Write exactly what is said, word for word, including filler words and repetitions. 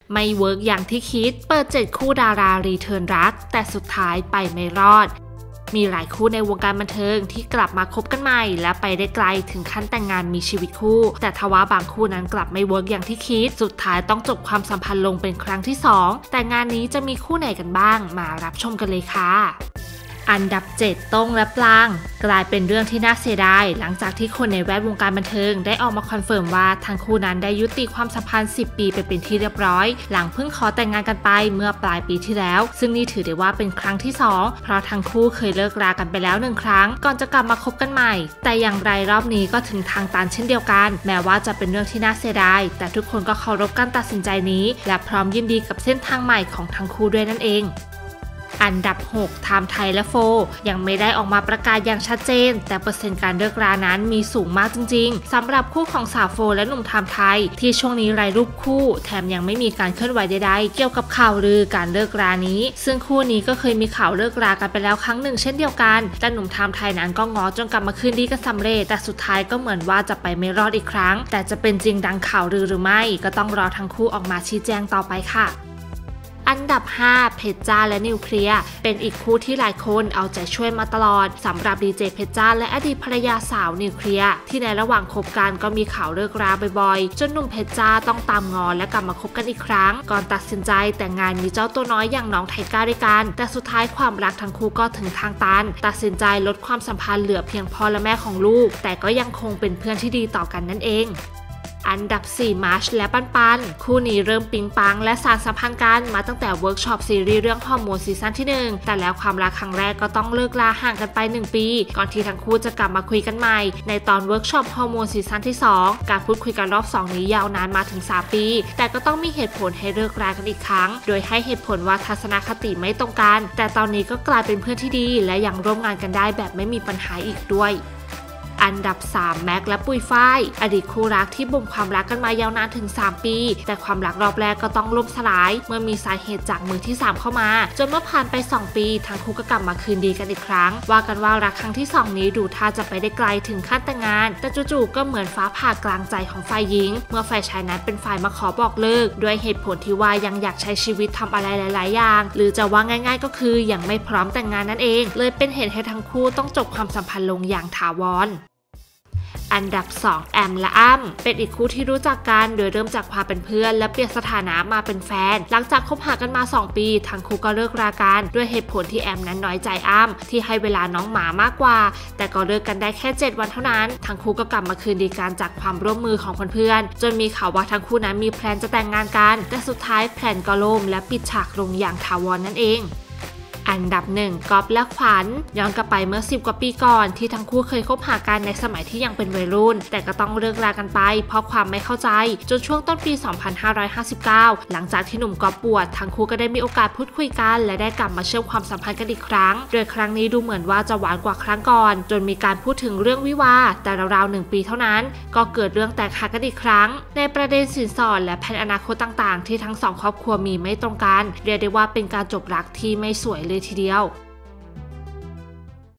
ไม่เวิร์กอย่างที่คิดเปิดเจ็ดคู่ดารารีเทิร์นรักแต่สุดท้ายไปไม่รอดมีหลายคู่ในวงการบันเทิงที่กลับมาคบกันใหม่และไปได้ไกลถึงขั้นแต่งงานมีชีวิตคู่แต่ทว่าบางคู่นั้นกลับไม่เวิร์กอย่างที่คิดสุดท้ายต้องจบความสัมพันธ์ลงเป็นครั้งที่สองแต่งานนี้จะมีคู่ไหนกันบ้างมารับชมกันเลยค่ะอันดับเจ็ดต้งและปรางกลายเป็นเรื่องที่น่าเสียดายหลังจากที่คนในแวดวงการบันเทิงได้ออกมาคอนเฟิร์มว่าทั้งคู่นั้นได้ยุติความสัมพันธ์สิบปีไปเป็นที่เรียบร้อยหลังเพิ่งขอแต่งงานกันไปเมื่อปลายปีที่แล้วซึ่งนี่ถือได้ว่าเป็นครั้งที่สองเพราะทั้งคู่เคยเลิกรากันไปแล้วหนึ่งครั้งก่อนจะกลับมาคบกันใหม่แต่อย่างไรรอบนี้ก็ถึงทางตันเช่นเดียวกันแม้ว่าจะเป็นเรื่องที่น่าเสียดายแต่ทุกคนก็เคารพการตัดสินใจนี้และพร้อมยินดีกับเส้นทางใหม่ของทั้งคู่ด้วยนั่นเองอันดับหกไทม์ไทยและโฟยังไม่ได้ออกมาประกาศอย่างชัดเจนแต่เปอร์เซ็นต์การเลิกรานั้นมีสูงมากจริงๆสำหรับคู่ของสาวโฟและหนุ่มไทม์ไทยที่ช่วงนี้ไร้รูปคู่แถมยังไม่มีการเคลื่อนไหวใดๆเกี่ยวกับข่าวลือการเลิกรานี้ซึ่งคู่นี้ก็เคยมีข่าวเลิกรากันไปแล้วครั้งหนึ่งเช่นเดียวกันแต่หนุ่มไทม์ไทยนั้นก็ง้อจนกลับมาคืนดีกันสำเร็จแต่สุดท้ายก็เหมือนว่าจะไปไม่รอดอีกครั้งแต่จะเป็นจริงดังข่าวลือหรือไม่ก็ต้องรอทั้งคู่ออกมาชี้แจงต่อไปค่ะอันดับห้าเพชรจ้าและนิวเคลียร์เป็นอีกคู่ที่หลายคนเอาใจช่วยมาตลอดสำหรับดีเจเพชรจ้าและอดีตภรรยาสาวนิวเคลียร์ที่ในระหว่างคบกันก็มีข่าวเลิกราบ่อยๆจนหนุ่มเพชรจ้าต้องตามงอนและกลับมาคบกันอีกครั้งก่อนตัดสินใจแต่งงานมีเจ้าตัวน้อยอย่างน้องไทก้าด้วยกันแต่สุดท้ายความรักทั้งคู่ก็ถึงทางตันตัดสินใจลดความสัมพันธ์เหลือเพียงพ่อและแม่ของลูกแต่ก็ยังคงเป็นเพื่อนที่ดีต่อกันนั่นเองอันดับสี่มาร์ชและปันปันคู่นี้เริ่มปิ๊งปังและสานสัมพันธ์กันมาตั้งแต่เวิร์กช็อปซีรีส์เรื่องฮอร์โมนซีซั่นที่หนึ่งแต่แล้วความรักครั้งแรกก็ต้องเลิกลาห่างกันไปหนึ่งปีก่อนที่ทั้งคู่จะกลับมาคุยกันใหม่ในตอนเวิร์กช็อปฮอร์โมนซีซั่นที่สองการพูดคุยกันรอบสองนี้ยาวนานมาถึงสามปีแต่ก็ต้องมีเหตุผลให้เลิกรากันอีกครั้งโดยให้เหตุผลว่าทัศนคติไม่ตรงกันแต่ตอนนี้ก็กลายเป็นเพื่อนที่ดีและยังร่วมงานกันได้แบบไม่มีปัญหาอีกด้วยอันดับสามแม็กและปุยฝ้ายอดีตคู่รักที่บ่มความรักกันมายาวนานถึงสามปีแต่ความรักรอบแรกก็ต้องล่มสลายเมื่อมีสาเหตุจากมือที่สามเข้ามาจนเมื่อผ่านไปสองปีทั้งคู่ก็กลับมาคืนดีกันอีกครั้งว่ากันว่ารักครั้งที่สองนี้ดูท่าจะไปได้ไกลถึงขั้นแต่งงานแต่จู่ๆก็เหมือนฟ้าผ่ากลางใจของฝ่ายหญิงเมื่อฝ่ายชายนั้นเป็นฝ่ายมาขอบอกเลิกด้วยเหตุผลที่ว่ายังอยากใช้ชีวิตทำอะไรหลายๆอย่างหรือจะว่าง่ายๆก็คือยังไม่พร้อมแต่งงานนั่นเองเลยเป็นเหตุให้ทั้งคู่ต้องจบความสัมพันธ์ลงอย่างถาวรอันดับสองแอมและอ้ำเป็นอีกคู่ที่รู้จักกันโดยเริ่มจากความเป็นเพื่อนและเปลี่ยนสถานะมาเป็นแฟนหลังจากคบหากันมาสองปีทั้งคู่ก็เลิกรากันด้วยเหตุผลที่แอมนั้นน้อยใจอ้ำที่ให้เวลาน้องหมามากกว่าแต่ก็เลิกกันได้แค่เจ็ดวันเท่านั้นทั้งคู่ก็กลับมาคืนดีกันจากความร่วมมือของเพื่อนๆจนมีข่าวว่าทั้งคู่นั้นมีแพลนจะแต่งงานกันแต่สุดท้ายแพลนก็ล่มและปิดฉากลงอย่างถาวร นั่นเองอันดับหนึ่งก๊อฟและขวัญย้อนกลับไปเมื่อสิบกว่าปีก่อนที่ทั้งคู่เคยคบหากันในสมัยที่ยังเป็นวัยรุ่นแต่ก็ต้องเลิกรากันไปเพราะความไม่เข้าใจจนช่วงต้นปีสองพันห้าร้อยห้าสิบเก้าหลังจากที่หนุ่มก๊อฟป่วยทั้งคู่ก็ได้มีโอกาสพูดคุยกันและได้กลับมาเชื่อมความสัมพันธ์กันอีกครั้งโดยครั้งนี้ดูเหมือนว่าจะหวานกว่าครั้งก่อนจนมีการพูดถึงเรื่องวิวาห์แต่ราวๆหนึ่งปีเท่านั้นก็เกิดเรื่องแตกหักกันอีกครั้งในประเด็นสินสอดและแผนอนาคตต่างๆที่ทั้งสองครอบครัวมีไม่ตรงกันเรียกได้ว่าเป็นการจบรักที่ไม่สวยเลยทีเดียว